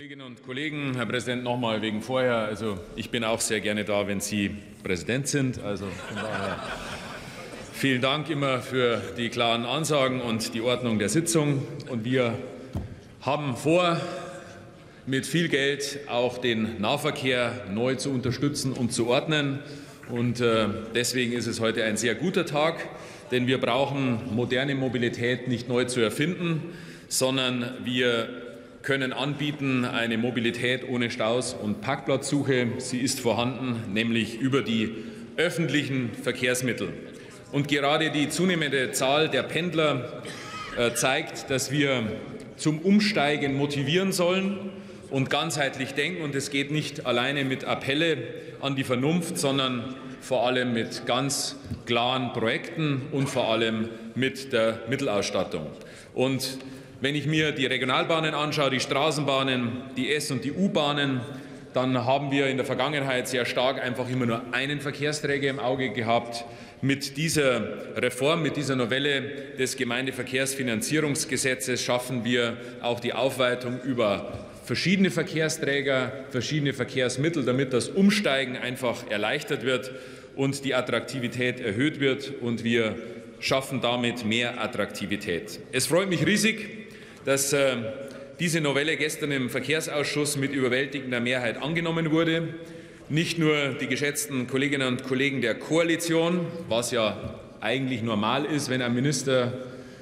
Kolleginnen und Kollegen, Herr Präsident, nochmal wegen vorher. Also ich bin auch sehr gerne da, wenn Sie Präsident sind. Also von daher vielen Dank immer für die klaren Ansagen und die Ordnung der Sitzung. Und wir haben vor, mit viel Geld auch den Nahverkehr neu zu unterstützen und zu ordnen. Und deswegen ist es heute ein sehr guter Tag, denn wir brauchen moderne Mobilität nicht neu zu erfinden, sondern wir können anbieten eine Mobilität ohne Staus und Parkplatzsuche. Sie ist vorhanden, nämlich über die öffentlichen Verkehrsmittel. Und gerade die zunehmende Zahl der Pendler zeigt, dass wir zum Umsteigen motivieren sollen und ganzheitlich denken. Und es geht nicht alleine mit Appelle an die Vernunft, sondern vor allem mit ganz klaren Projekten und vor allem mit der Mittelausstattung. Und wenn ich mir die Regionalbahnen anschaue, die Straßenbahnen, die S- und die U-Bahnen, dann haben wir in der Vergangenheit sehr stark einfach immer nur einen Verkehrsträger im Auge gehabt. Mit dieser Reform, mit dieser Novelle des Gemeindeverkehrsfinanzierungsgesetzes schaffen wir auch die Aufweitung über verschiedene Verkehrsträger, verschiedene Verkehrsmittel, damit das Umsteigen einfach erleichtert wird und die Attraktivität erhöht wird, und wir schaffen damit mehr Attraktivität. Es freut mich riesig, dass diese Novelle gestern im Verkehrsausschuss mit überwältigender Mehrheit angenommen wurde. Nicht nur die geschätzten Kolleginnen und Kollegen der Koalition, was ja eigentlich normal ist, wenn ein Minister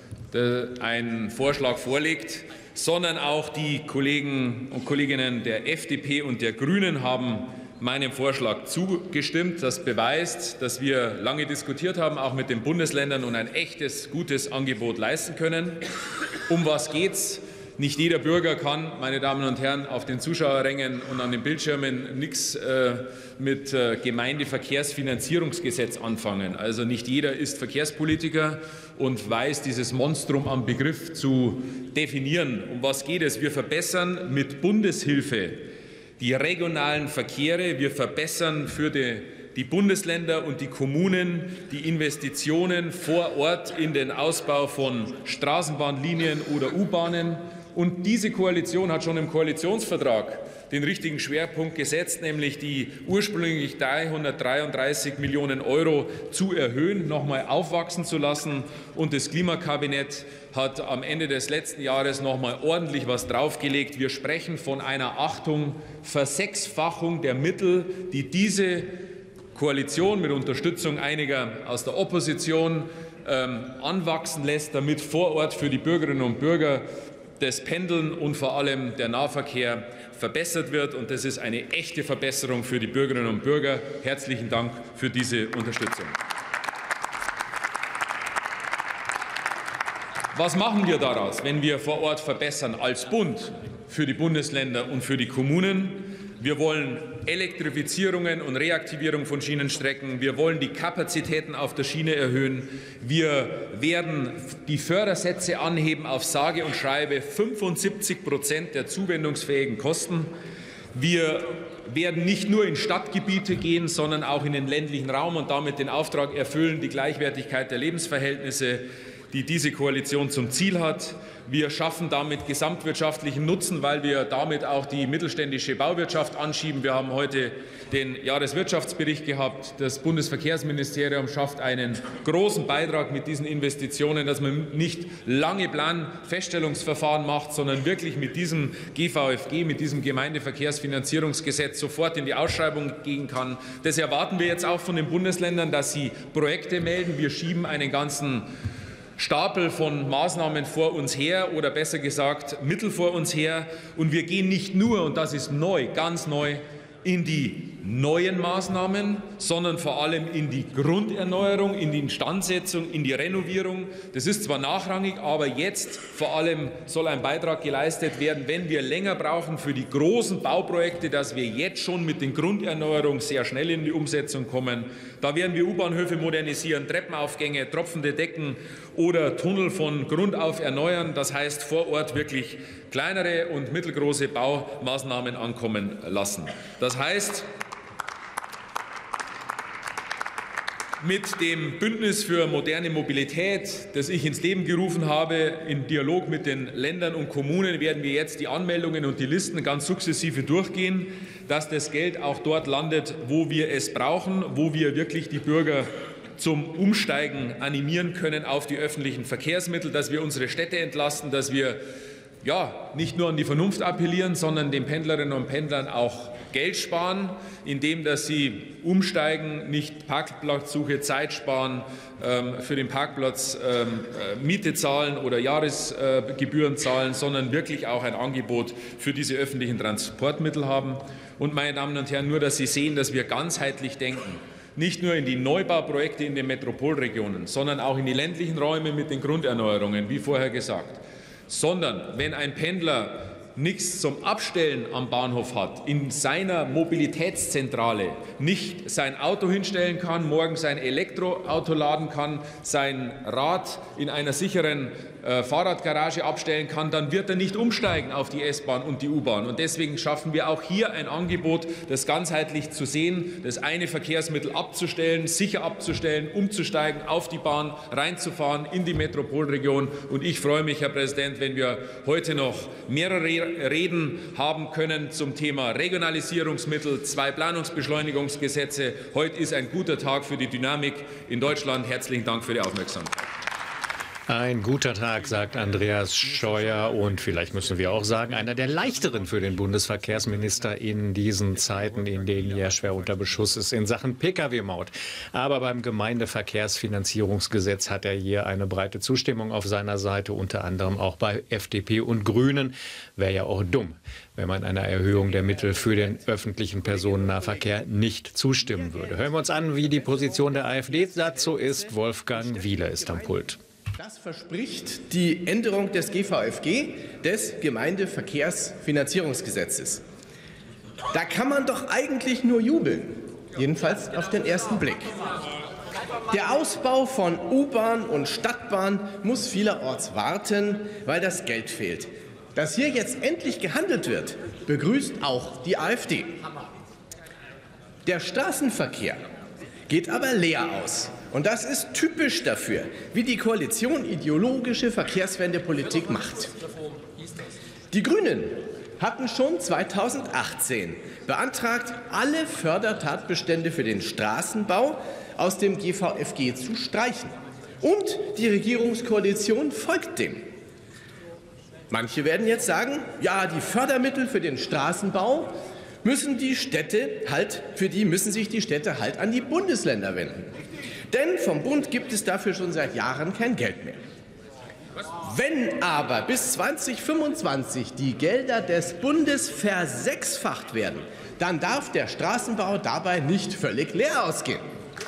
einen Vorschlag vorlegt, sondern auch die Kollegen und Kolleginnen der FDP und der Grünen haben meinem Vorschlag zugestimmt. Das beweist, dass wir lange diskutiert haben, auch mit den Bundesländern, und ein echtes, gutes Angebot leisten können. Um was geht's? Nicht jeder Bürger kann, meine Damen und Herren, auf den Zuschauerrängen und an den Bildschirmen nichts mit Gemeindeverkehrsfinanzierungsgesetz anfangen. Also nicht jeder ist Verkehrspolitiker und weiß dieses Monstrum am Begriff zu definieren. Um was geht es? Wir verbessern mit Bundeshilfe die regionalen Verkehre. Wir verbessern für die Bundesländer und die Kommunen die Investitionen vor Ort in den Ausbau von Straßenbahnlinien oder U-Bahnen. Und diese Koalition hat schon im Koalitionsvertrag den richtigen Schwerpunkt gesetzt, nämlich die ursprünglich 333 Millionen Euro zu erhöhen, noch einmal aufwachsen zu lassen. Und das Klimakabinett hat am Ende des letzten Jahres noch einmal ordentlich was draufgelegt. Wir sprechen von einer, Achtung, Versechsfachung der Mittel, die diese Koalition mit Unterstützung einiger aus der Opposition anwachsen lässt, damit vor Ort für die Bürgerinnen und Bürger das Pendeln und vor allem der Nahverkehr verbessert wird. Und das ist eine echte Verbesserung für die Bürgerinnen und Bürger. Herzlichen Dank für diese Unterstützung. Was machen wir daraus, wenn wir vor Ort verbessern als Bund für die Bundesländer und für die Kommunen? Wir wollen Elektrifizierungen und Reaktivierung von Schienenstrecken. Wir wollen die Kapazitäten auf der Schiene erhöhen. Wir werden die Fördersätze anheben auf sage und schreibe 75% der zuwendungsfähigen Kosten. Wir werden nicht nur in Stadtgebiete gehen, sondern auch in den ländlichen Raum und damit den Auftrag erfüllen, die Gleichwertigkeit der Lebensverhältnisse, die diese Koalition zum Ziel hat. Wir schaffen damit gesamtwirtschaftlichen Nutzen, weil wir damit auch die mittelständische Bauwirtschaft anschieben. Wir haben heute den Jahreswirtschaftsbericht gehabt. Das Bundesverkehrsministerium schafft einen großen Beitrag mit diesen Investitionen, dass man nicht lange Planfeststellungsverfahren macht, sondern wirklich mit diesem GVFG, mit diesem Gemeindeverkehrsfinanzierungsgesetz sofort in die Ausschreibung gehen kann. Das erwarten wir jetzt auch von den Bundesländern, dass sie Projekte melden. Wir schieben einen ganzen Stapel von Maßnahmen vor uns her, oder besser gesagt Mittel vor uns her. Und wir gehen nicht nur, und das ist neu, ganz neu, in die neuen Maßnahmen, sondern vor allem in die Grunderneuerung, in die Instandsetzung, in die Renovierung. Das ist zwar nachrangig, aber jetzt vor allem soll ein Beitrag geleistet werden, wenn wir länger brauchen für die großen Bauprojekte, dass wir jetzt schon mit den Grunderneuerungen sehr schnell in die Umsetzung kommen. Da werden wir U-Bahnhöfe modernisieren, Treppenaufgänge, tropfende Decken oder Tunnel von Grund auf erneuern. Das heißt, vor Ort wirklich kleinere und mittelgroße Baumaßnahmen ankommen lassen. Das heißt, Mit dem Bündnis für moderne Mobilität, das ich ins Leben gerufen habe, in Dialog mit den Ländern und Kommunen, werden wir jetzt die Anmeldungen und die Listen ganz sukzessive durchgehen, dass das Geld auch dort landet, wo wir es brauchen, wo wir wirklich die Bürger zum Umsteigen animieren können auf die öffentlichen Verkehrsmittel, dass wir unsere Städte entlasten, dass wir nicht nur an die Vernunft appellieren, sondern den Pendlerinnen und Pendlern auch Geld sparen, indem dass sie umsteigen, nicht Parkplatzsuche, Zeit sparen, für den Parkplatz Miete zahlen oder Jahresgebühren zahlen, sondern wirklich auch ein Angebot für diese öffentlichen Transportmittel haben. Und meine Damen und Herren, nur dass Sie sehen, dass wir ganzheitlich denken. Nicht nur in die Neubauprojekte in den Metropolregionen, sondern auch in die ländlichen Räume mit den Grunderneuerungen, wie vorher gesagt. Sondern wenn ein Pendler nichts zum Abstellen am Bahnhof hat, in seiner Mobilitätszentrale nicht sein Auto hinstellen kann, morgen sein Elektroauto laden kann, sein Rad in einer sicheren Fahrradgarage abstellen kann, dann wird er nicht umsteigen auf die S-Bahn und die U-Bahn. Und deswegen schaffen wir auch hier ein Angebot, das ganzheitlich zu sehen, das eine Verkehrsmittel abzustellen, sicher abzustellen, umzusteigen, auf die Bahn reinzufahren in die Metropolregion. Und ich freue mich, Herr Präsident, wenn wir heute noch mehrere Reden haben können zum Thema Regionalisierungsmittel, 2 Planungsbeschleunigungsgesetze. Heute ist ein guter Tag für die Dynamik in Deutschland. Herzlichen Dank für die Aufmerksamkeit. Ein guter Tag, sagt Andreas Scheuer, und vielleicht müssen wir auch sagen, einer der leichteren für den Bundesverkehrsminister in diesen Zeiten, in denen er schwer unter Beschuss ist in Sachen Pkw-Maut. Aber beim Gemeindeverkehrsfinanzierungsgesetz hat er hier eine breite Zustimmung auf seiner Seite, unter anderem auch bei FDP und Grünen. Wäre ja auch dumm, wenn man einer Erhöhung der Mittel für den öffentlichen Personennahverkehr nicht zustimmen würde. Hören wir uns an, wie die Position der AfD dazu ist. Wolfgang Wieler ist am Pult. Das verspricht die Änderung des GVFG, des Gemeindeverkehrsfinanzierungsgesetzes. Da kann man doch eigentlich nur jubeln, jedenfalls auf den ersten Blick. Der Ausbau von U-Bahn und Stadtbahn muss vielerorts warten, weil das Geld fehlt. Dass hier jetzt endlich gehandelt wird, begrüßt auch die AfD. Der Straßenverkehr geht aber leer aus. Und das ist typisch dafür, wie die Koalition ideologische Verkehrswendepolitik macht. Die Grünen hatten schon 2018 beantragt, alle Fördertatbestände für den Straßenbau aus dem GVFG zu streichen. Und die Regierungskoalition folgt dem. Manche werden jetzt sagen, ja, die Fördermittel für den Straßenbau müssen sich die Städte halt an die Bundesländer wenden. Denn vom Bund gibt es dafür schon seit Jahren kein Geld mehr. Wenn aber bis 2025 die Gelder des Bundes versechsfacht werden, dann darf der Straßenbau dabei nicht völlig leer ausgehen.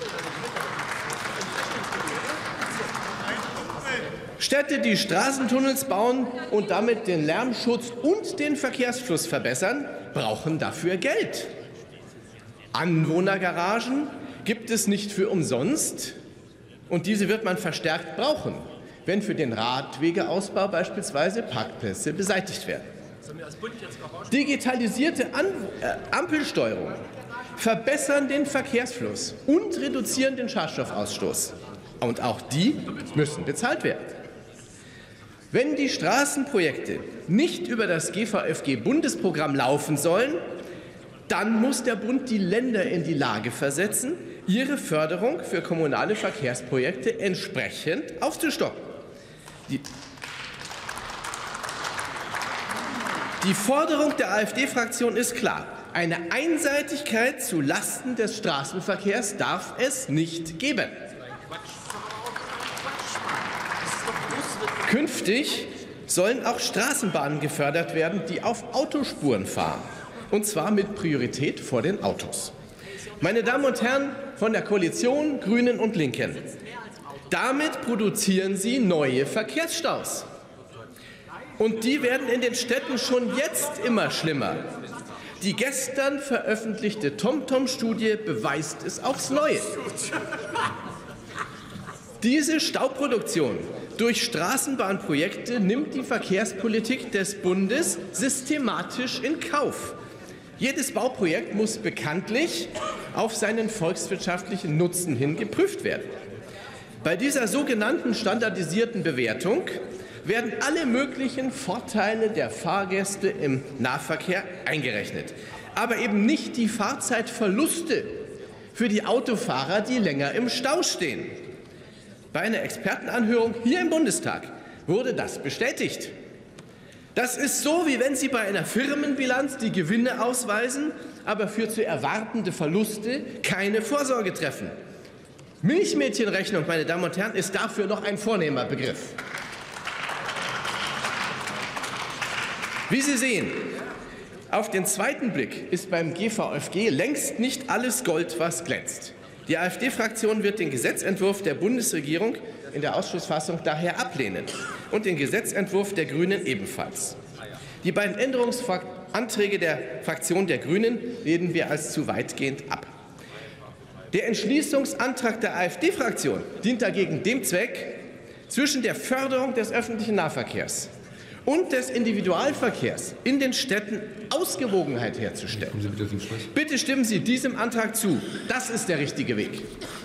Städte, die Straßentunnels bauen und damit den Lärmschutz und den Verkehrsfluss verbessern, brauchen dafür Geld. Anwohnergaragen gibt es nicht für umsonst, und diese wird man verstärkt brauchen, wenn für den Radwegeausbau beispielsweise Parkplätze beseitigt werden. Digitalisierte Ampelsteuerung verbessern den Verkehrsfluss und reduzieren den Schadstoffausstoß. Und auch die müssen bezahlt werden. Wenn die Straßenprojekte nicht über das GVFG-Bundesprogramm laufen sollen, dann muss der Bund die Länder in die Lage versetzen, ihre Förderung für kommunale Verkehrsprojekte entsprechend aufzustocken. Die Forderung der AfD-Fraktion ist klar. Eine Einseitigkeit zu Lasten des Straßenverkehrs darf es nicht geben. Künftig sollen auch Straßenbahnen gefördert werden, die auf Autospuren fahren, und zwar mit Priorität vor den Autos. Meine Damen und Herren von der Koalition, Grünen und Linken, damit produzieren Sie neue Verkehrsstaus. Und die werden in den Städten schon jetzt immer schlimmer. Die gestern veröffentlichte TomTom-Studie beweist es aufs Neue. Diese Stauproduktion durch Straßenbahnprojekte nimmt die Verkehrspolitik des Bundes systematisch in Kauf. Jedes Bauprojekt muss bekanntlich auf seinen volkswirtschaftlichen Nutzen hin geprüft werden. Bei dieser sogenannten standardisierten Bewertung werden alle möglichen Vorteile der Fahrgäste im Nahverkehr eingerechnet, aber eben nicht die Fahrzeitverluste für die Autofahrer, die länger im Stau stehen. Bei einer Expertenanhörung hier im Bundestag wurde das bestätigt. Das ist so, wie wenn Sie bei einer Firmenbilanz die Gewinne ausweisen, aber für zu erwartende Verluste keine Vorsorge treffen. Milchmädchenrechnung, meine Damen und Herren, ist dafür noch ein vornehmer Begriff. Wie Sie sehen, auf den zweiten Blick ist beim GVfG längst nicht alles Gold, was glänzt. Die AfD-Fraktion wird den Gesetzentwurf der Bundesregierung in der Ausschussfassung daher ablehnen und den Gesetzentwurf der Grünen ebenfalls. Die beiden Änderungsanträge der Fraktion der Grünen lehnen wir als zu weitgehend ab. Der Entschließungsantrag der AfD-Fraktion dient dagegen dem Zweck, zwischen der Förderung des öffentlichen Nahverkehrs und des Individualverkehrs in den Städten Ausgewogenheit herzustellen. Bitte stimmen Sie diesem Antrag zu. Das ist der richtige Weg.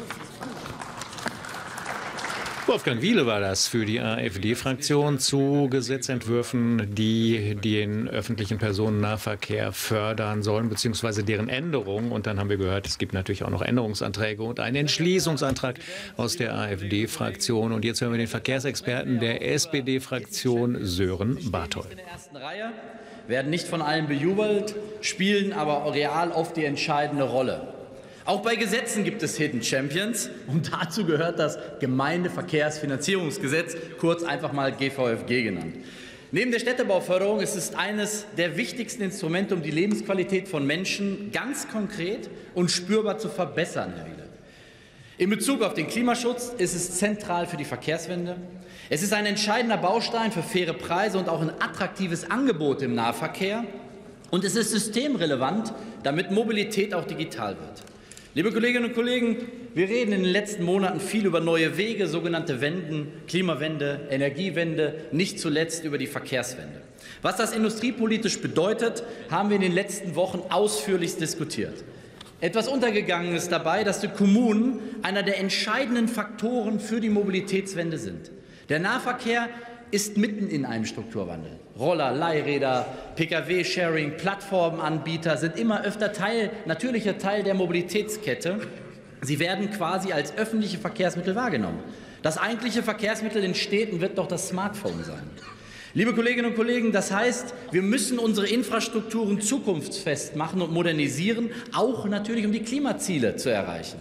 Wolfgang Wiele war das für die AfD-Fraktion zu Gesetzentwürfen, die den öffentlichen Personennahverkehr fördern sollen, beziehungsweise deren Änderung. Und dann haben wir gehört, es gibt natürlich auch noch Änderungsanträge und einen Entschließungsantrag aus der AfD-Fraktion. Und jetzt hören wir den Verkehrsexperten der SPD-Fraktion, Sören Barthold. In der ersten Reihe werden nicht von allen bejubelt, spielen aber real oft die entscheidende Rolle. Auch bei Gesetzen gibt es Hidden Champions und dazu gehört das Gemeindeverkehrsfinanzierungsgesetz, kurz einfach mal GVfG genannt. Neben der Städtebauförderung ist es eines der wichtigsten Instrumente, um die Lebensqualität von Menschen ganz konkret und spürbar zu verbessern, Herr Wiele. In Bezug auf den Klimaschutz ist es zentral für die Verkehrswende. Es ist ein entscheidender Baustein für faire Preise und auch ein attraktives Angebot im Nahverkehr. Und es ist systemrelevant, damit Mobilität auch digital wird. Liebe Kolleginnen und Kollegen, wir reden in den letzten Monaten viel über neue Wege, sogenannte Wenden, Klimawende, Energiewende, nicht zuletzt über die Verkehrswende. Was das industriepolitisch bedeutet, haben wir in den letzten Wochen ausführlich diskutiert. Etwas untergegangen ist dabei, dass die Kommunen einer der entscheidenden Faktoren für die Mobilitätswende sind. Der Nahverkehr ist mitten in einem Strukturwandel. Roller, Leihräder, Pkw-Sharing, Plattformenanbieter sind immer öfter natürlicher Teil der Mobilitätskette. Sie werden quasi als öffentliche Verkehrsmittel wahrgenommen. Das eigentliche Verkehrsmittel in Städten wird doch das Smartphone sein. Liebe Kolleginnen und Kollegen, das heißt, wir müssen unsere Infrastrukturen zukunftsfest machen und modernisieren, auch natürlich, um die Klimaziele zu erreichen.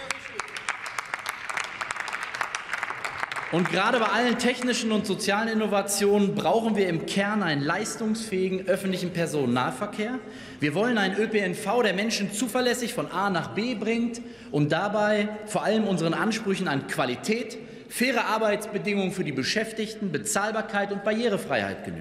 Und gerade bei allen technischen und sozialen Innovationen brauchen wir im Kern einen leistungsfähigen öffentlichen Personennahverkehr. Wir wollen einen ÖPNV, der Menschen zuverlässig von A nach B bringt und dabei vor allem unseren Ansprüchen an Qualität, faire Arbeitsbedingungen für die Beschäftigten, Bezahlbarkeit und Barrierefreiheit genügt.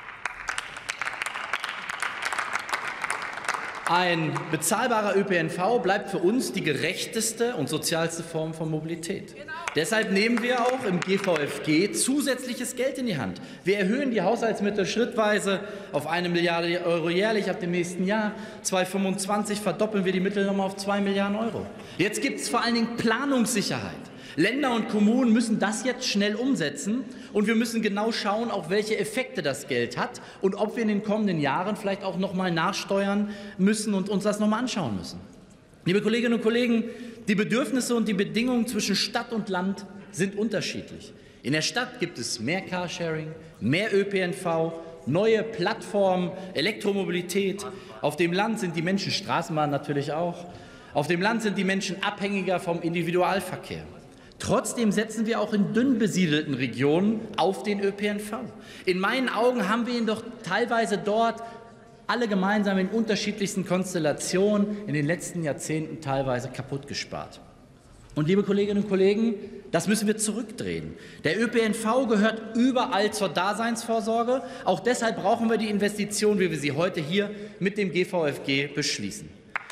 Ein bezahlbarer ÖPNV bleibt für uns die gerechteste und sozialste Form von Mobilität. Deshalb nehmen wir auch im GVfG zusätzliches Geld in die Hand. Wir erhöhen die Haushaltsmittel schrittweise auf 1 Milliarde Euro jährlich ab dem nächsten Jahr. 2025 verdoppeln wir die Mittel nochmal auf 2 Milliarden Euro. Jetzt gibt es vor allen Dingen Planungssicherheit. Länder und Kommunen müssen das jetzt schnell umsetzen und wir müssen genau schauen, auch welche Effekte das Geld hat und ob wir in den kommenden Jahren vielleicht auch noch mal nachsteuern müssen und uns das noch mal anschauen müssen. Liebe Kolleginnen und Kollegen, die Bedürfnisse und die Bedingungen zwischen Stadt und Land sind unterschiedlich. In der Stadt gibt es mehr Carsharing, mehr ÖPNV, neue Plattformen, Elektromobilität. Auf dem Land sind die Menschen, Straßenbahn natürlich auch, auf dem Land sind die Menschen abhängiger vom Individualverkehr. Trotzdem setzen wir auch in dünn besiedelten Regionen auf den ÖPNV. In meinen Augen haben wir ihn doch teilweise dort alle gemeinsam in unterschiedlichsten Konstellationen in den letzten Jahrzehnten teilweise kaputt gespart. Und liebe Kolleginnen und Kollegen, das müssen wir zurückdrehen. Der ÖPNV gehört überall zur Daseinsvorsorge. Auch deshalb brauchen wir die Investition, wie wir sie heute hier mit dem GVfG beschließen.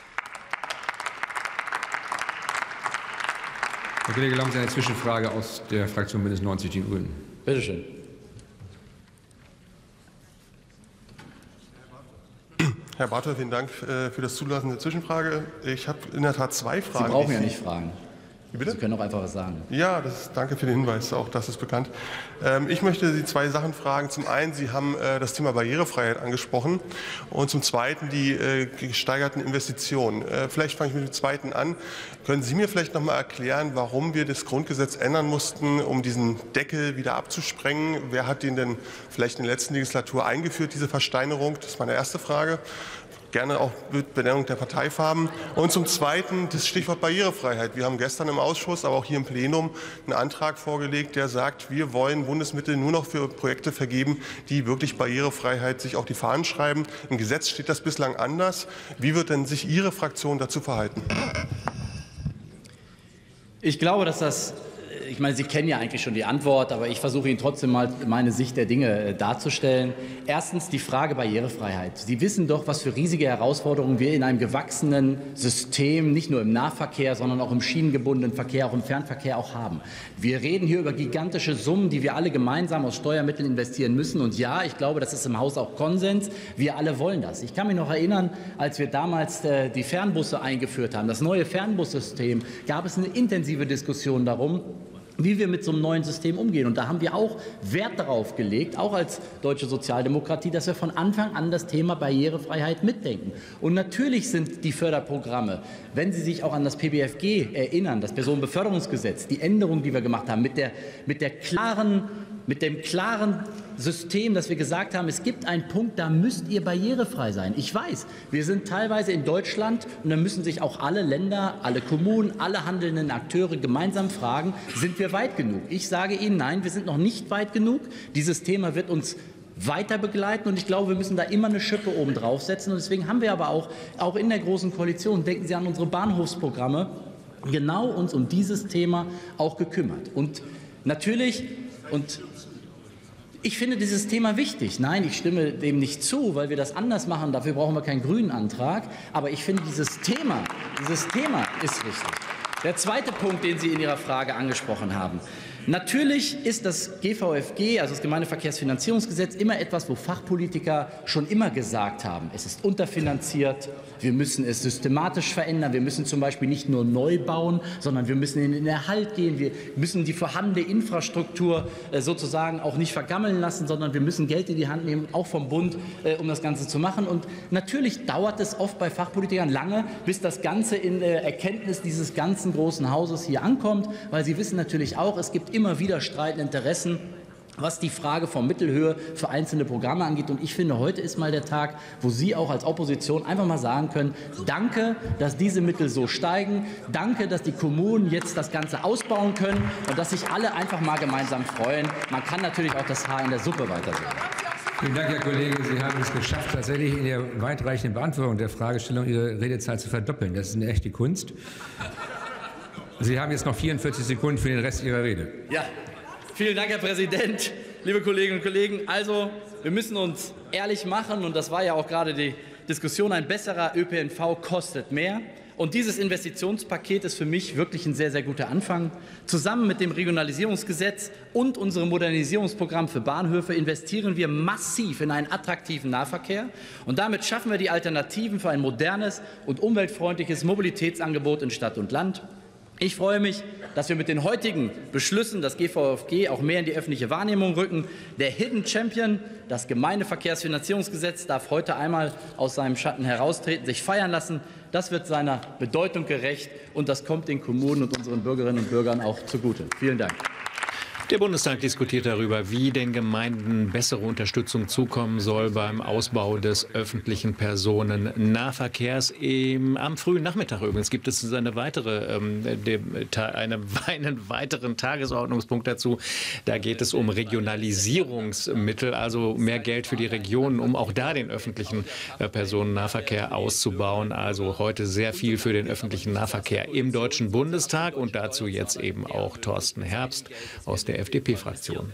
Herr Kollege, erlauben Sie eine Zwischenfrage aus der Fraktion Bündnis 90 Die Grünen. Bitte schön. Herr Bartol, vielen Dank für das Zulassen der Zwischenfrage. Ich habe in der Tat zwei Fragen. Sie brauchen ja nicht fragen. Wie bitte? Sie können auch einfach was sagen. Ja, danke für den Hinweis, auch das ist bekannt. Ich möchte Sie zwei Sachen fragen. Zum einen, Sie haben das Thema Barrierefreiheit angesprochen und zum Zweiten die gesteigerten Investitionen. Vielleicht fange ich mit dem Zweiten an. Können Sie mir vielleicht noch mal erklären, warum wir das Grundgesetz ändern mussten, um diesen Deckel wieder abzusprengen? Wer hat den denn vielleicht in der letzten Legislatur eingeführt, diese Versteinerung? Das ist meine erste Frage. Gerne auch mit Benennung der Parteifarben. Und zum Zweiten das Stichwort Barrierefreiheit. Wir haben gestern im Ausschuss, aber auch hier im Plenum einen Antrag vorgelegt, der sagt, wir wollen Bundesmittel nur noch für Projekte vergeben, die wirklich Barrierefreiheit sich auf die Fahnen schreiben. Im Gesetz steht das bislang anders. Wie wird denn sich Ihre Fraktion dazu verhalten? Ich glaube, dass das, ich meine, Sie kennen ja eigentlich schon die Antwort, aber ich versuche Ihnen trotzdem mal meine Sicht der Dinge darzustellen. Erstens die Frage Barrierefreiheit. Sie wissen doch, was für riesige Herausforderungen wir in einem gewachsenen System, nicht nur im Nahverkehr, sondern auch im schienengebundenen Verkehr, auch im Fernverkehr auch haben. Wir reden hier über gigantische Summen, die wir alle gemeinsam aus Steuermitteln investieren müssen. Und ja, ich glaube, das ist im Haus auch Konsens. Wir alle wollen das. Ich kann mich noch erinnern, als wir damals die Fernbusse eingeführt haben, das neue Fernbussystem, gab es eine intensive Diskussion darum, wie wir mit so einem neuen System umgehen. Und da haben wir auch Wert darauf gelegt, auch als deutsche Sozialdemokratie, dass wir von Anfang an das Thema Barrierefreiheit mitdenken. Und natürlich sind die Förderprogramme, wenn Sie sich auch an das PBFG erinnern, das Personenbeförderungsgesetz, die Änderungen, die wir gemacht haben, mit dem klaren System, dass wir gesagt haben, es gibt einen Punkt, da müsst ihr barrierefrei sein. Ich weiß, wir sind teilweise in Deutschland und da müssen sich auch alle Länder, alle Kommunen, alle handelnden Akteure gemeinsam fragen, sind wir weit genug? Ich sage Ihnen, nein, wir sind noch nicht weit genug. Dieses Thema wird uns weiter begleiten und ich glaube, wir müssen da immer eine Schippe oben draufsetzen. Und deswegen haben wir aber auch in der Großen Koalition, denken Sie an unsere Bahnhofsprogramme, genau uns um dieses Thema auch gekümmert. Und natürlich, und ich finde dieses Thema wichtig. Nein, ich stimme dem nicht zu, weil wir das anders machen. Dafür brauchen wir keinen grünen Antrag. Aber ich finde, dieses Thema ist wichtig. Der zweite Punkt, den Sie in Ihrer Frage angesprochen haben. Natürlich ist das GVFG, also das Gemeindeverkehrsfinanzierungsgesetz, immer etwas, wo Fachpolitiker schon immer gesagt haben, es ist unterfinanziert, wir müssen es systematisch verändern, wir müssen zum Beispiel nicht nur neu bauen, sondern wir müssen in den Erhalt gehen, wir müssen die vorhandene Infrastruktur sozusagen auch nicht vergammeln lassen, sondern wir müssen Geld in die Hand nehmen, auch vom Bund, um das Ganze zu machen. Und natürlich dauert es oft bei Fachpolitikern lange, bis das Ganze in der Erkenntnis dieses ganzen großen Hauses hier ankommt, weil Sie wissen natürlich auch, es gibt immer wieder streitende Interessen, was die Frage von Mittelhöhe für einzelne Programme angeht. Und ich finde, heute ist mal der Tag, wo Sie auch als Opposition einfach mal sagen können, danke, dass diese Mittel so steigen, danke, dass die Kommunen jetzt das Ganze ausbauen können und dass sich alle einfach mal gemeinsam freuen. Man kann natürlich auch das Haar in der Suppe weitersehen. Vielen Dank, Herr Kollege. Sie haben es geschafft, tatsächlich in der weitreichenden Beantwortung der Fragestellung Ihre Redezeit zu verdoppeln. Das ist eine echte Kunst. Sie haben jetzt noch 44 Sekunden für den Rest Ihrer Rede. Ja, vielen Dank, Herr Präsident, liebe Kolleginnen und Kollegen. Also, wir müssen uns ehrlich machen, und das war ja auch gerade die Diskussion, ein besserer ÖPNV kostet mehr. Und dieses Investitionspaket ist für mich wirklich ein sehr, sehr guter Anfang. Zusammen mit dem Regionalisierungsgesetz und unserem Modernisierungsprogramm für Bahnhöfe investieren wir massiv in einen attraktiven Nahverkehr. Und damit schaffen wir die Alternativen für ein modernes und umweltfreundliches Mobilitätsangebot in Stadt und Land. Ich freue mich, dass wir mit den heutigen Beschlüssen das GVFG auch mehr in die öffentliche Wahrnehmung rücken. Der Hidden Champion, das Gemeindeverkehrsfinanzierungsgesetz, darf heute einmal aus seinem Schatten heraustreten, sich feiern lassen. Das wird seiner Bedeutung gerecht, und das kommt den Kommunen und unseren Bürgerinnen und Bürgern auch zugute. Vielen Dank. Der Bundestag diskutiert darüber, wie den Gemeinden bessere Unterstützung zukommen soll beim Ausbau des öffentlichen Personennahverkehrs. Am frühen Nachmittag übrigens gibt es einen weiteren Tagesordnungspunkt dazu. Da geht es um Regionalisierungsmittel, also mehr Geld für die Regionen, um auch da den öffentlichen Personennahverkehr auszubauen. Also heute sehr viel für den öffentlichen Nahverkehr im Deutschen Bundestag, und dazu jetzt eben auch Thorsten Herbst aus der FDP-Fraktion.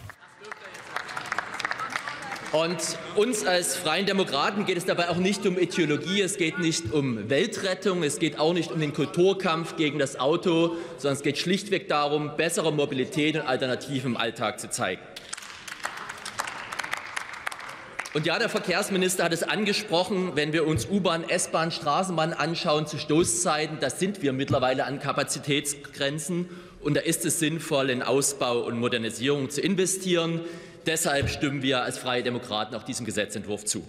Und uns als Freien Demokraten geht es dabei auch nicht um Ideologie, es geht nicht um Weltrettung, es geht auch nicht um den Kulturkampf gegen das Auto, sondern es geht schlichtweg darum, bessere Mobilität und Alternativen im Alltag zu zeigen. Und ja, der Verkehrsminister hat es angesprochen, wenn wir uns U-Bahn, S-Bahn, Straßenbahn anschauen zu Stoßzeiten, da sind wir mittlerweile an Kapazitätsgrenzen und da ist es sinnvoll, in Ausbau und Modernisierung zu investieren. Deshalb stimmen wir als Freie Demokraten auch diesem Gesetzentwurf zu.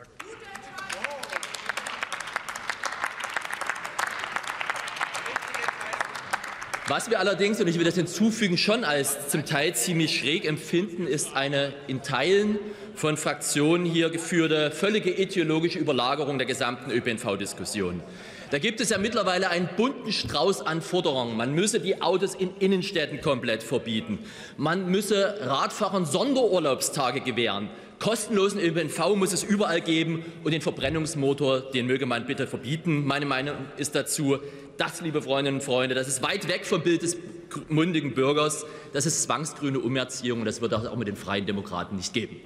Was wir allerdings, und ich will das hinzufügen, schon als zum Teil ziemlich schräg empfinden, ist eine in Teilen von Fraktionen hier geführte völlige ideologische Überlagerung der gesamten ÖPNV-Diskussion. Da gibt es ja mittlerweile einen bunten Strauß an Forderungen. Man müsse die Autos in Innenstädten komplett verbieten. Man müsse Radfahrern Sonderurlaubstage gewähren. Kostenlosen ÖPNV muss es überall geben und den Verbrennungsmotor, den möge man bitte verbieten. Meine Meinung ist dazu, das, liebe Freundinnen und Freunde, das ist weit weg vom Bild des mündigen Bürgers. Das ist zwangsgrüne Umerziehung und das wird auch mit den Freien Demokraten nicht geben.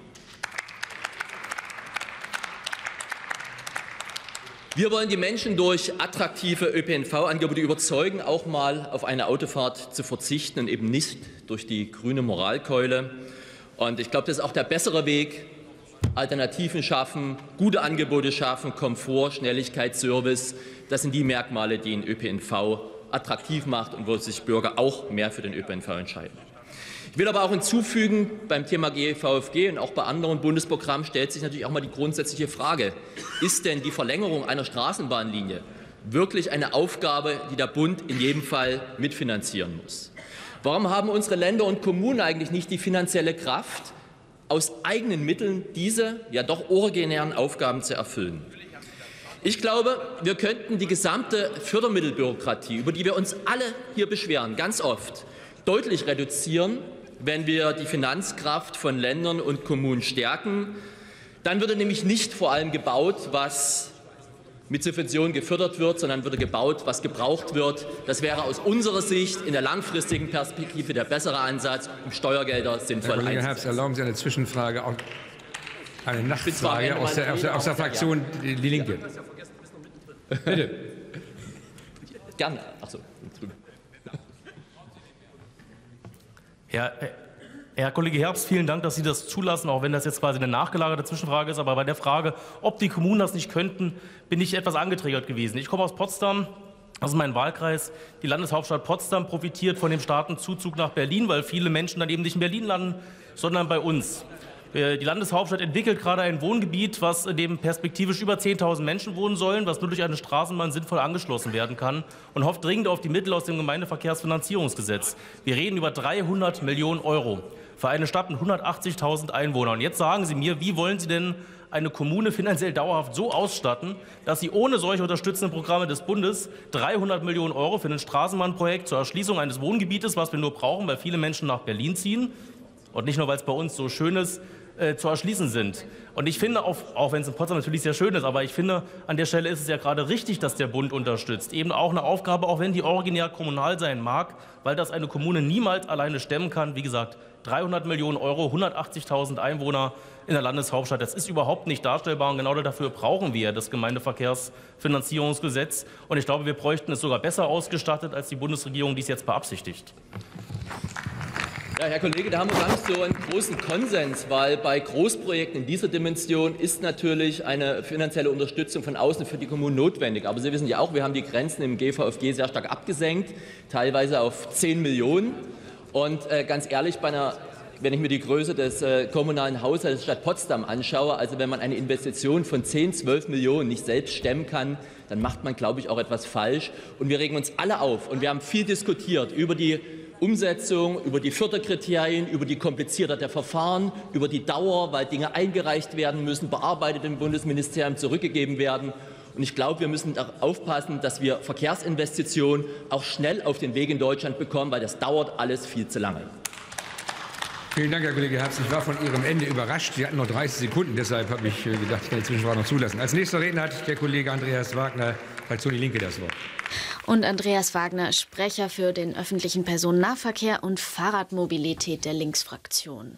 Wir wollen die Menschen durch attraktive ÖPNV-Angebote überzeugen, auch mal auf eine Autofahrt zu verzichten und eben nicht durch die grüne Moralkeule. Und ich glaube, das ist auch der bessere Weg. Alternativen schaffen, gute Angebote schaffen, Komfort, Schnelligkeit, Service. Das sind die Merkmale, die den ÖPNV attraktiv macht und wo sich Bürger auch mehr für den ÖPNV entscheiden. Ich will aber auch hinzufügen, beim Thema GVFG und auch bei anderen Bundesprogrammen stellt sich natürlich auch mal die grundsätzliche Frage, ist denn die Verlängerung einer Straßenbahnlinie wirklich eine Aufgabe, die der Bund in jedem Fall mitfinanzieren muss? Warum haben unsere Länder und Kommunen eigentlich nicht die finanzielle Kraft, aus eigenen Mitteln diese ja doch originären Aufgaben zu erfüllen? Ich glaube, wir könnten die gesamte Fördermittelbürokratie, über die wir uns alle hier beschweren, ganz oft deutlich reduzieren, wenn wir die Finanzkraft von Ländern und Kommunen stärken. Dann würde nämlich nicht vor allem gebaut, was mit Subventionen gefördert wird, sondern würde gebaut, was gebraucht wird. Das wäre aus unserer Sicht in der langfristigen Perspektive der bessere Ansatz, um Steuergelder sinnvoll einzusetzen. Herr Kollege Herbst, erlauben Sie eine Zwischenfrage, eine Nachfrage aus der Fraktion Die Linke. Bitte. Gerne. Ach so. Ja, Herr Kollege Herbst, vielen Dank, dass Sie das zulassen, auch wenn das jetzt quasi eine nachgelagerte Zwischenfrage ist. Aber bei der Frage, ob die Kommunen das nicht könnten, bin ich etwas angetriggert gewesen. Ich komme aus Potsdam, das ist mein Wahlkreis. Die Landeshauptstadt Potsdam profitiert von dem starken Zuzug nach Berlin, weil viele Menschen dann eben nicht in Berlin landen, sondern bei uns. Die Landeshauptstadt entwickelt gerade ein Wohngebiet, in dem perspektivisch über 10.000 Menschen wohnen sollen, was nur durch eine Straßenbahn sinnvoll angeschlossen werden kann und hofft dringend auf die Mittel aus dem Gemeindeverkehrsfinanzierungsgesetz. Wir reden über 300 Millionen € für eine Stadt mit 180.000 Einwohnern. Und jetzt sagen Sie mir, wie wollen Sie denn eine Kommune finanziell dauerhaft so ausstatten, dass sie ohne solche unterstützenden Programme des Bundes 300 Millionen € für ein Straßenbahnprojekt zur Erschließung eines Wohngebietes, was wir nur brauchen, weil viele Menschen nach Berlin ziehen und nicht nur, weil es bei uns so schön ist, zu erschließen sind. Und ich finde, auch wenn es in Potsdam natürlich sehr schön ist, aber ich finde, an der Stelle ist es ja gerade richtig, dass der Bund unterstützt. Eben auch eine Aufgabe, auch wenn die originär kommunal sein mag, weil das eine Kommune niemals alleine stemmen kann. Wie gesagt, 300 Millionen €, 180.000 Einwohner in der Landeshauptstadt. Das ist überhaupt nicht darstellbar und genau dafür brauchen wir das Gemeindeverkehrsfinanzierungsgesetz. Und ich glaube, wir bräuchten es sogar besser ausgestattet, als die Bundesregierung dies jetzt beabsichtigt. Ja, Herr Kollege, da haben wir gar nicht so einen großen Konsens, weil bei Großprojekten in dieser Dimension ist natürlich eine finanzielle Unterstützung von außen für die Kommunen notwendig. Aber Sie wissen ja auch, wir haben die Grenzen im GVFG sehr stark abgesenkt, teilweise auf 10 Millionen. Und ganz ehrlich, wenn ich mir die Größe des kommunalen Haushalts der Stadt Potsdam anschaue, also wenn man eine Investition von 10, 12 Millionen nicht selbst stemmen kann, dann macht man, glaube ich, auch etwas falsch. Und wir regen uns alle auf. Und wir haben viel diskutiert über die Umsetzung, über die Förderkriterien, über die Kompliziertheit der Verfahren, über die Dauer, weil Dinge eingereicht werden müssen, bearbeitet im Bundesministerium, zurückgegeben werden. Und ich glaube, wir müssen aufpassen, dass wir Verkehrsinvestitionen auch schnell auf den Weg in Deutschland bekommen, weil das dauert alles viel zu lange. Vielen Dank, Herr Kollege Herbst. Ich war von Ihrem Ende überrascht. Sie hatten noch 30 Sekunden, deshalb habe ich gedacht, ich kann die Zwischenfrage noch zulassen. Als nächster Redner hat der Kollege Andreas Wagner, Fraktion Die Linke, das Wort. Und Andreas Wagner, Sprecher für den öffentlichen Personennahverkehr und Fahrradmobilität der Linksfraktion.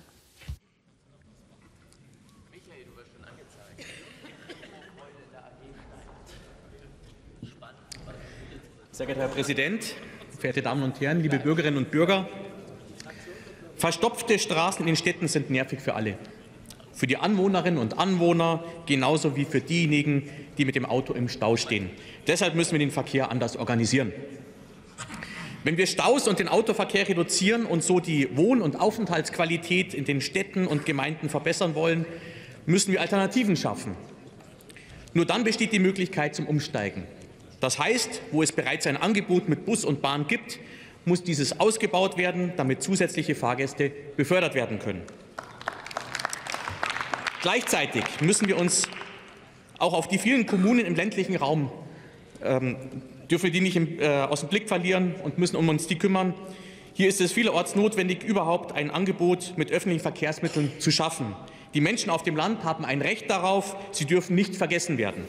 Sehr geehrter Herr Präsident, verehrte Damen und Herren, liebe Bürgerinnen und Bürger! Verstopfte Straßen in den Städten sind nervig für alle. für die Anwohnerinnen und Anwohner, genauso wie für diejenigen, die mit dem Auto im Stau stehen. Deshalb müssen wir den Verkehr anders organisieren. Wenn wir Staus und den Autoverkehr reduzieren und so die Wohn- und Aufenthaltsqualität in den Städten und Gemeinden verbessern wollen, müssen wir Alternativen schaffen. Nur dann besteht die Möglichkeit zum Umsteigen. Das heißt, wo es bereits ein Angebot mit Bus und Bahn gibt, muss dieses ausgebaut werden, damit zusätzliche Fahrgäste befördert werden können. Gleichzeitig müssen wir uns auch auf die vielen Kommunen im ländlichen Raum dürfen wir die nicht aus dem Blick verlieren und müssen uns die kümmern. Hier ist es vielerorts notwendig, überhaupt ein Angebot mit öffentlichen Verkehrsmitteln zu schaffen. Die Menschen auf dem Land haben ein Recht darauf, sie dürfen nicht vergessen werden.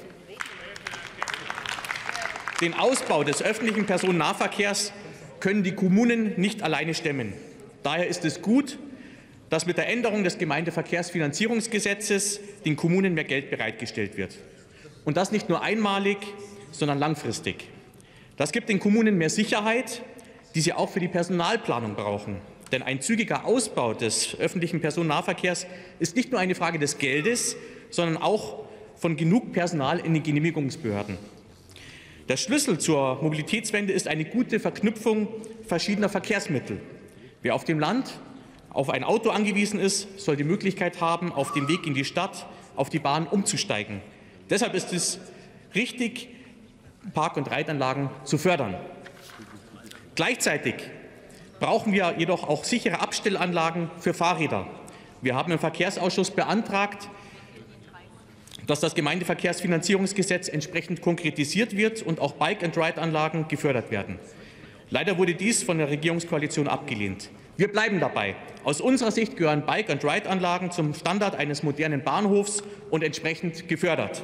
Den Ausbau des öffentlichen Personennahverkehrs können die Kommunen nicht alleine stemmen. Daher ist es gut, dass mit der Änderung des Gemeindeverkehrsfinanzierungsgesetzes den Kommunen mehr Geld bereitgestellt wird. Und das nicht nur einmalig, sondern langfristig. Das gibt den Kommunen mehr Sicherheit, die sie auch für die Personalplanung brauchen. Denn ein zügiger Ausbau des öffentlichen Personennahverkehrs ist nicht nur eine Frage des Geldes, sondern auch von genug Personal in den Genehmigungsbehörden. Der Schlüssel zur Mobilitätswende ist eine gute Verknüpfung verschiedener Verkehrsmittel. Wer auf dem Land auf ein Auto angewiesen ist, soll die Möglichkeit haben, auf dem Weg in die Stadt auf die Bahn umzusteigen. Deshalb ist es richtig, Park- und Reitanlagen zu fördern. Gleichzeitig brauchen wir jedoch auch sichere Abstellanlagen für Fahrräder. Wir haben im Verkehrsausschuss beantragt, dass das Gemeindeverkehrsfinanzierungsgesetz entsprechend konkretisiert wird und auch Bike-and-Ride-Anlagen gefördert werden. Leider wurde dies von der Regierungskoalition abgelehnt. Wir bleiben dabei. Aus unserer Sicht gehören Bike-and-Ride-Anlagen zum Standard eines modernen Bahnhofs und entsprechend gefördert.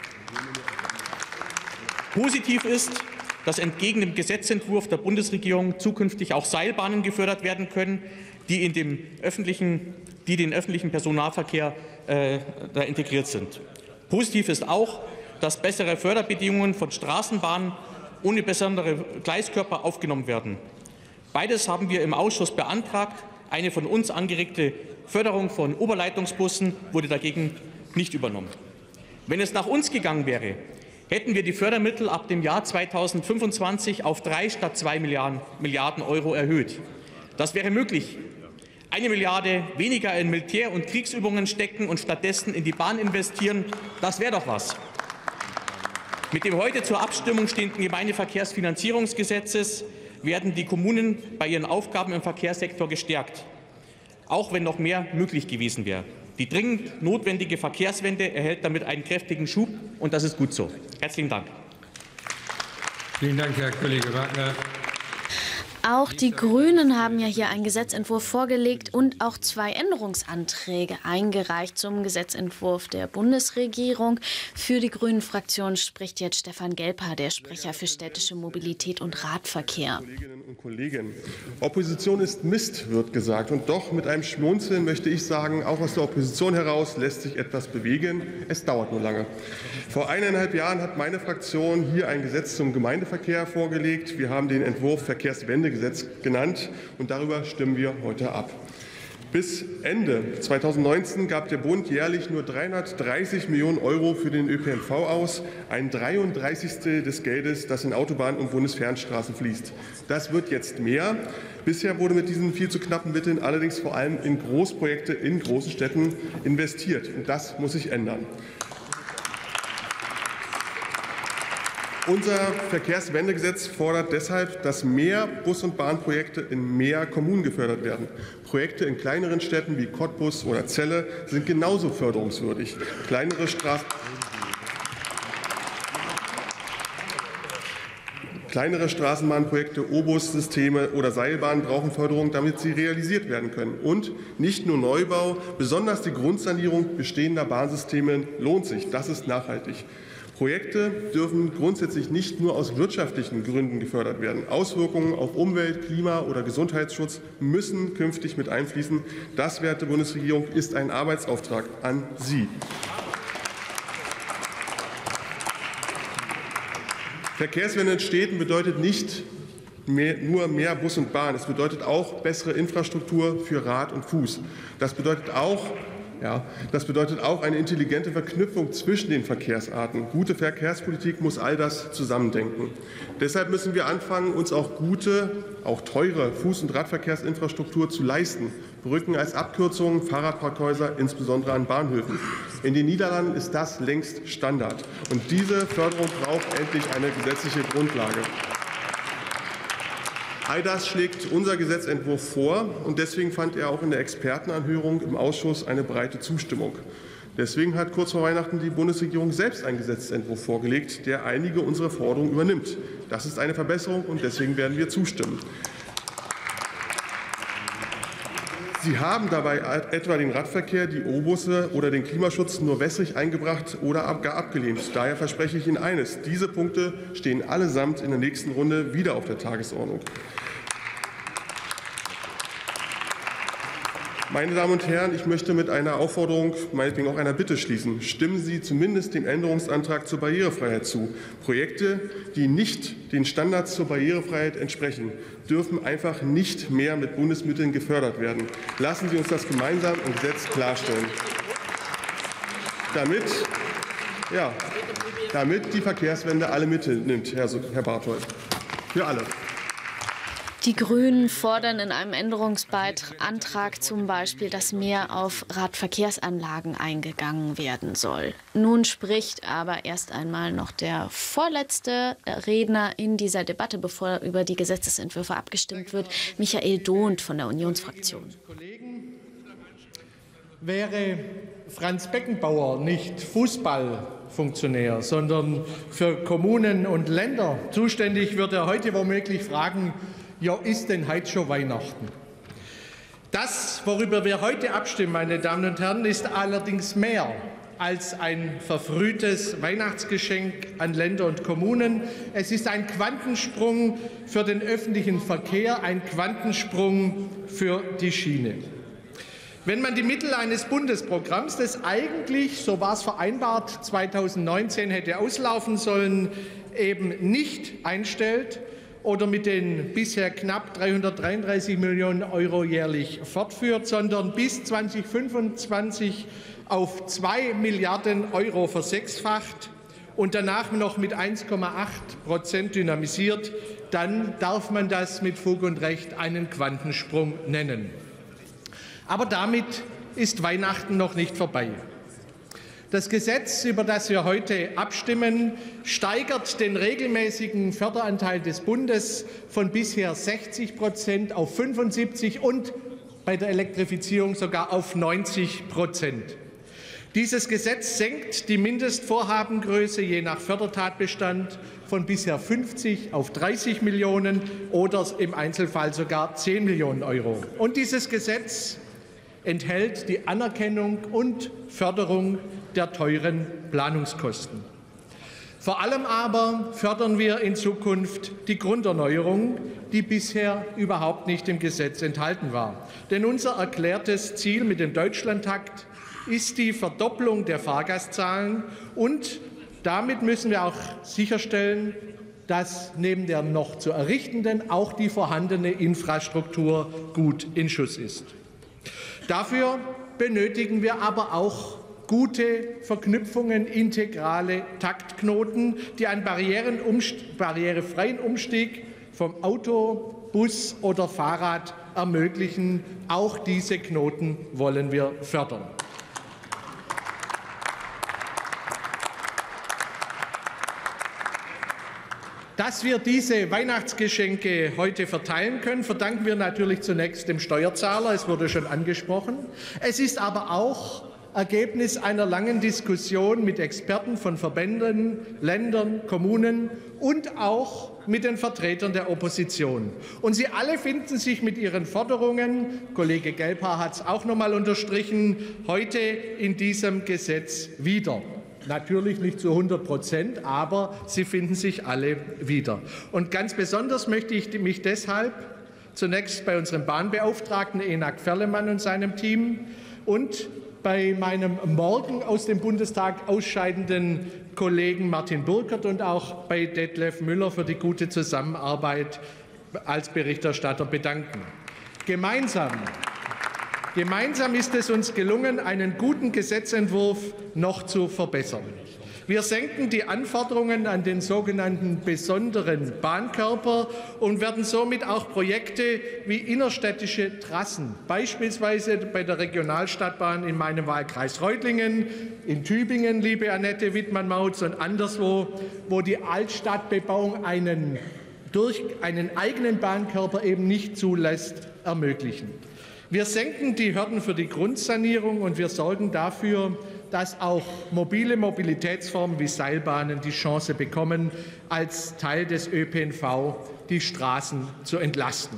Positiv ist, dass entgegen dem Gesetzentwurf der Bundesregierung zukünftig auch Seilbahnen gefördert werden können, die den öffentlichen Personennahverkehr integriert sind. Positiv ist auch, dass bessere Förderbedingungen von Straßenbahnen ohne besondere Gleiskörper aufgenommen werden. Beides haben wir im Ausschuss beantragt. Eine von uns angeregte Förderung von Oberleitungsbussen wurde dagegen nicht übernommen. Wenn es nach uns gegangen wäre, hätten wir die Fördermittel ab dem Jahr 2025 auf 3 statt 2 Milliarden Euro erhöht. Das wäre möglich. 1 Milliarde weniger in Militär- und Kriegsübungen stecken und stattdessen in die Bahn investieren, das wäre doch was. Mit dem heute zur Abstimmung stehenden Gemeindeverkehrsfinanzierungsgesetzes werden die Kommunen bei ihren Aufgaben im Verkehrssektor gestärkt, auch wenn noch mehr möglich gewesen wäre. Die dringend notwendige Verkehrswende erhält damit einen kräftigen Schub, und das ist gut so. Herzlichen Dank. Vielen Dank, Herr Kollege Wagner. Auch die Grünen haben ja hier einen Gesetzentwurf vorgelegt und auch 2 Änderungsanträge eingereicht zum Gesetzentwurf der Bundesregierung. Für die Grünen-Fraktion spricht jetzt Stefan Gelper, der Sprecher für städtische Mobilität und Radverkehr. Kolleginnen und Kollegen, Opposition ist Mist, wird gesagt. Und doch mit einem Schmunzeln möchte ich sagen, auch aus der Opposition heraus lässt sich etwas bewegen. Es dauert nur lange. Vor 1,5 Jahren hat meine Fraktion hier ein Gesetz zum Gemeindeverkehr vorgelegt. Wir haben den Entwurf Verkehrswendegesetz genannt, und darüber stimmen wir heute ab. Bis Ende 2019 gab der Bund jährlich nur 330 Millionen Euro für den ÖPNV aus, ein 33. des Geldes, das in Autobahnen und Bundesfernstraßen fließt. Das wird jetzt mehr. Bisher wurde mit diesen viel zu knappen Mitteln allerdings vor allem in Großprojekte in großen Städten investiert, und das muss sich ändern. Unser Verkehrswendegesetz fordert deshalb, dass mehr Bus- und Bahnprojekte in mehr Kommunen gefördert werden. Projekte in kleineren Städten wie Cottbus oder Celle sind genauso förderungswürdig. Kleinere Straßenbahnprojekte, O-Bus-Systeme oder Seilbahnen brauchen Förderung, damit sie realisiert werden können. Und nicht nur Neubau, besonders die Grundsanierung bestehender Bahnsysteme lohnt sich. Das ist nachhaltig. Projekte dürfen grundsätzlich nicht nur aus wirtschaftlichen Gründen gefördert werden. Auswirkungen auf Umwelt, Klima oder Gesundheitsschutz müssen künftig mit einfließen. Das, werte Bundesregierung, ist ein Arbeitsauftrag an Sie. Verkehrswende in Städten bedeutet nicht nur mehr Bus und Bahn. Es bedeutet auch bessere Infrastruktur für Rad und Fuß. Das bedeutet auch Ja, das bedeutet auch eine intelligente Verknüpfung zwischen den Verkehrsarten. Gute Verkehrspolitik muss all das zusammendenken. Deshalb müssen wir anfangen, uns auch gute, auch teure Fuß- und Radverkehrsinfrastruktur zu leisten. Brücken als Abkürzungen, Fahrradparkhäuser, insbesondere an Bahnhöfen. In den Niederlanden ist das längst Standard. Und diese Förderung braucht endlich eine gesetzliche Grundlage. All das schlägt unser Gesetzentwurf vor, und deswegen fand er auch in der Expertenanhörung im Ausschuss eine breite Zustimmung. Deswegen hat kurz vor Weihnachten die Bundesregierung selbst einen Gesetzentwurf vorgelegt, der einige unserer Forderungen übernimmt. Das ist eine Verbesserung, und deswegen werden wir zustimmen. Sie haben dabei etwa den Radverkehr, die O-Busse oder den Klimaschutz nur wässrig eingebracht oder gar abgelehnt. Daher verspreche ich Ihnen eines: Diese Punkte stehen allesamt in der nächsten Runde wieder auf der Tagesordnung. Meine Damen und Herren, ich möchte mit einer Aufforderung, meinetwegen auch einer Bitte schließen. Stimmen Sie zumindest dem Änderungsantrag zur Barrierefreiheit zu. Projekte, die nicht den Standards zur Barrierefreiheit entsprechen, dürfen einfach nicht mehr mit Bundesmitteln gefördert werden. Lassen Sie uns das gemeinsam im Gesetz klarstellen. Damit die Verkehrswende alle Mittel nimmt, Herr Barthold. Für alle. Die Grünen fordern in einem Änderungsantrag zum Beispiel, dass mehr auf Radverkehrsanlagen eingegangen werden soll. Nun spricht aber erst einmal noch der vorletzte Redner in dieser Debatte, bevor über die Gesetzesentwürfe abgestimmt wird, Michael Dohnt von der Unionsfraktion. Wäre Franz Beckenbauer nicht Fußballfunktionär, sondern für Kommunen und Länder zuständig, würde er heute womöglich fragen: Ja, ist denn heute schon Weihnachten? Das, worüber wir heute abstimmen, meine Damen und Herren, ist allerdings mehr als ein verfrühtes Weihnachtsgeschenk an Länder und Kommunen. Es ist ein Quantensprung für den öffentlichen Verkehr, ein Quantensprung für die Schiene. Wenn man die Mittel eines Bundesprogramms, das eigentlich, so war es vereinbart, 2019 hätte auslaufen sollen, eben nicht einstellt oder mit den bisher knapp 333 Millionen Euro jährlich fortführt, sondern bis 2025 auf 2 Milliarden Euro versechsfacht und danach noch mit 1,8% dynamisiert, dann darf man das mit Fug und Recht einen Quantensprung nennen. Aber damit ist Weihnachten noch nicht vorbei. Das Gesetz, über das wir heute abstimmen, steigert den regelmäßigen Förderanteil des Bundes von bisher 60% auf 75% und bei der Elektrifizierung sogar auf 90%. Dieses Gesetz senkt die Mindestvorhabengröße je nach Fördertatbestand von bisher 50 auf 30 Millionen oder im Einzelfall sogar 10 Millionen Euro. Und dieses Gesetz enthält die Anerkennung und Förderung der teuren Planungskosten. Vor allem aber fördern wir in Zukunft die Grunderneuerung, die bisher überhaupt nicht im Gesetz enthalten war. Denn unser erklärtes Ziel mit dem Deutschlandtakt ist die Verdopplung der Fahrgastzahlen, und damit müssen wir auch sicherstellen, dass neben der noch zu errichtenden auch die vorhandene Infrastruktur gut in Schuss ist. Dafür benötigen wir aber auch gute Verknüpfungen, integrale Taktknoten, die einen barrierefreien Umstieg vom Auto, Bus oder Fahrrad ermöglichen. Auch diese Knoten wollen wir fördern. Dass wir diese Weihnachtsgeschenke heute verteilen können, verdanken wir natürlich zunächst dem Steuerzahler. Es wurde schon angesprochen. Es ist aber auch Ergebnis einer langen Diskussion mit Experten von Verbänden, Ländern, Kommunen und auch mit den Vertretern der Opposition. Und sie alle finden sich mit ihren Forderungen, Kollege Gelbhaar hat es auch noch mal unterstrichen, heute in diesem Gesetz wieder. Natürlich nicht zu 100%, aber sie finden sich alle wieder. Und ganz besonders möchte ich mich deshalb zunächst bei unserem Bahnbeauftragten Enak Ferlemann und seinem Team und bei meinem morgen aus dem Bundestag ausscheidenden Kollegen Martin Burkert und auch bei Detlef Müller für die gute Zusammenarbeit als Berichterstatter bedanken. Gemeinsam Gemeinsam ist es uns gelungen, einen guten Gesetzentwurf noch zu verbessern. Wir senken die Anforderungen an den sogenannten besonderen Bahnkörper und werden somit auch Projekte wie innerstädtische Trassen, beispielsweise bei der Regionalstadtbahn in meinem Wahlkreis Reutlingen, in Tübingen, liebe Annette Wittmann-Mautz, und anderswo, wo die Altstadtbebauung durch einen eigenen Bahnkörper eben nicht zulässt, ermöglichen. Wir senken die Hürden für die Grundsanierung und wir sorgen dafür, dass auch mobile Mobilitätsformen wie Seilbahnen die Chance bekommen, als Teil des ÖPNV die Straßen zu entlasten.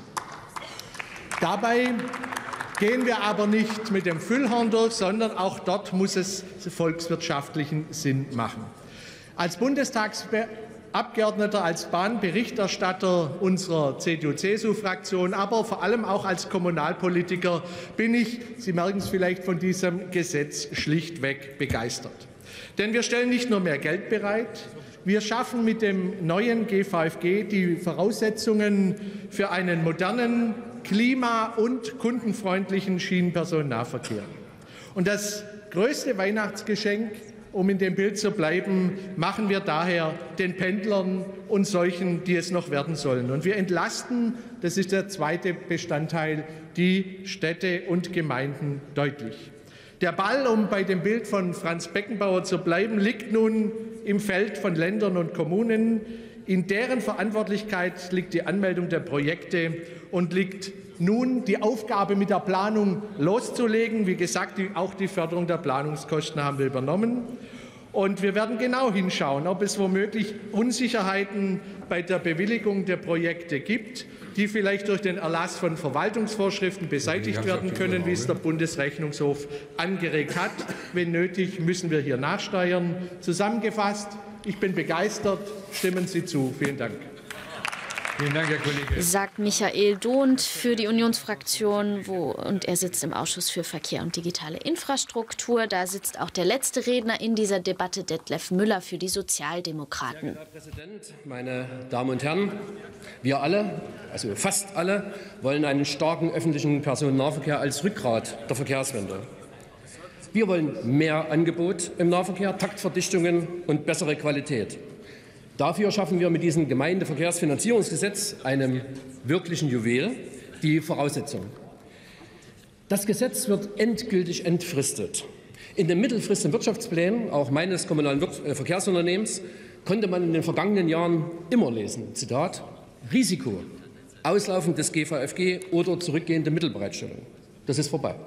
Dabei gehen wir aber nicht mit dem Füllhorn durch, sondern auch dort muss es volkswirtschaftlichen Sinn machen. Als Bundestagsabgeordneter, als Bahnberichterstatter unserer CDU-CSU-Fraktion, aber vor allem auch als Kommunalpolitiker bin ich, Sie merken es vielleicht, von diesem Gesetz schlichtweg begeistert. Denn wir stellen nicht nur mehr Geld bereit, wir schaffen mit dem neuen GVFG die Voraussetzungen für einen modernen, klima- und kundenfreundlichen Schienenpersonennahverkehr. Und das größte Weihnachtsgeschenk, um in dem Bild zu bleiben, machen wir daher den Pendlern und solchen, die es noch werden sollen. Und wir entlasten, das ist der zweite Bestandteil, die Städte und Gemeinden deutlich. Der Ball, um bei dem Bild von Franz Beckenbauer zu bleiben, liegt nun im Feld von Ländern und Kommunen. In deren Verantwortlichkeit liegt die Anmeldung der Projekte und liegt nun die Aufgabe, mit der Planung loszulegen. Wie gesagt, auch die Förderung der Planungskosten haben wir übernommen. Und wir werden genau hinschauen, ob es womöglich Unsicherheiten bei der Bewilligung der Projekte gibt, die vielleicht durch den Erlass von Verwaltungsvorschriften beseitigt werden können, wie es der Bundesrechnungshof angeregt hat. Wenn nötig, müssen wir hier nachsteuern. Zusammengefasst, ich bin begeistert. Stimmen Sie zu. Vielen Dank. Vielen Dank, Herr Kollege. Sagt Michael Dohnt für die Unionsfraktion, und er sitzt im Ausschuss für Verkehr und digitale Infrastruktur. Da sitzt auch der letzte Redner in dieser Debatte, Detlef Müller für die Sozialdemokraten. Herr Präsident, meine Damen und Herren, wir alle, also fast alle, wollen einen starken öffentlichen Personennahverkehr als Rückgrat der Verkehrswende. Wir wollen mehr Angebot im Nahverkehr, Taktverdichtungen und bessere Qualität. Dafür schaffen wir mit diesem Gemeindeverkehrsfinanzierungsgesetz, einem wirklichen Juwel, die Voraussetzungen. Das Gesetz wird endgültig entfristet. In den mittelfristigen Wirtschaftsplänen, auch meines kommunalen Verkehrsunternehmens, konnte man in den vergangenen Jahren immer lesen, Zitat, Risiko, Auslaufen des GVFG oder zurückgehende Mittelbereitstellung. Das ist vorbei.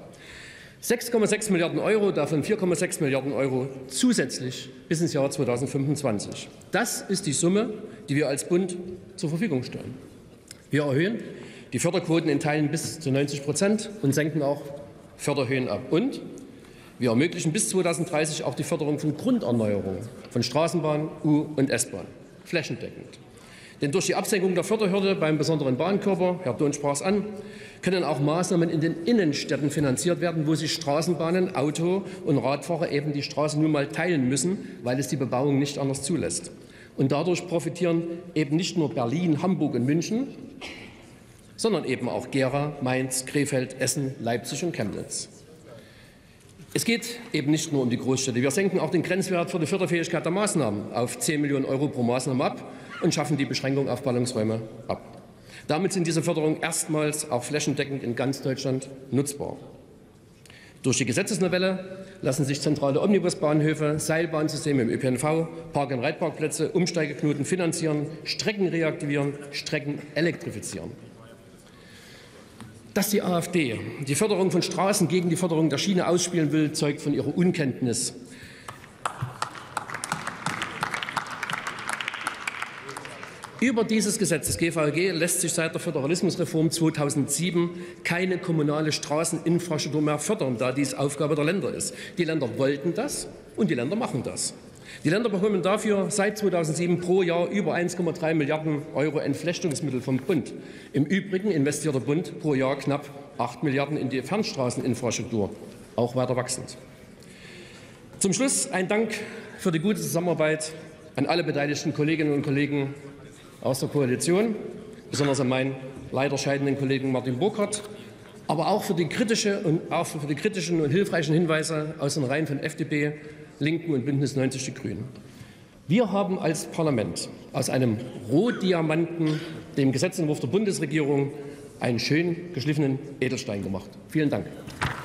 6,6 Milliarden Euro, davon 4,6 Milliarden Euro zusätzlich bis ins Jahr 2025. Das ist die Summe, die wir als Bund zur Verfügung stellen. Wir erhöhen die Förderquoten in Teilen bis zu 90% und senken auch Förderhöhen ab. Und wir ermöglichen bis 2030 auch die Förderung von Grunderneuerungen von Straßenbahn, U- und S-Bahn, flächendeckend. Denn durch die Absenkung der Förderhürde beim besonderen Bahnkörper, Herr Dohn sprach es an, können auch Maßnahmen in den Innenstädten finanziert werden, wo sich Straßenbahnen, Auto- und Radfahrer eben die Straße nun mal teilen müssen, weil es die Bebauung nicht anders zulässt. Und dadurch profitieren eben nicht nur Berlin, Hamburg und München, sondern eben auch Gera, Mainz, Krefeld, Essen, Leipzig und Chemnitz. Es geht eben nicht nur um die Großstädte. Wir senken auch den Grenzwert für die Förderfähigkeit der Maßnahmen auf 10 Millionen Euro pro Maßnahme ab und schaffen die Beschränkung auf Ballungsräume ab. Damit sind diese Förderungen erstmals auch flächendeckend in ganz Deutschland nutzbar. Durch die Gesetzesnovelle lassen sich zentrale Omnibusbahnhöfe, Seilbahnsysteme im ÖPNV, Park- und Reitparkplätze, Umsteigeknoten finanzieren, Strecken reaktivieren, Strecken elektrifizieren. Dass die AfD die Förderung von Straßen gegen die Förderung der Schiene ausspielen will, zeugt von ihrer Unkenntnis. Über dieses Gesetz, das GVG, lässt sich seit der Föderalismusreform 2007 keine kommunale Straßeninfrastruktur mehr fördern, da dies Aufgabe der Länder ist. Die Länder wollten das und die Länder machen das. Die Länder bekommen dafür seit 2007 pro Jahr über 1,3 Milliarden Euro Entflechtungsmittel vom Bund. Im Übrigen investiert der Bund pro Jahr knapp 8 Milliarden in die Fernstraßeninfrastruktur, auch weiter wachsend. Zum Schluss ein Dank für die gute Zusammenarbeit an alle beteiligten Kolleginnen und Kollegen aus der Koalition, besonders an meinen leider scheidenden Kollegen Martin Burkhardt, aber auch für die kritischen und hilfreichen Hinweise aus den Reihen von FDP, Linken und Bündnis 90 Die Grünen. Wir haben als Parlament aus einem Rohdiamanten, dem Gesetzentwurf der Bundesregierung, einen schön geschliffenen Edelstein gemacht. Vielen Dank.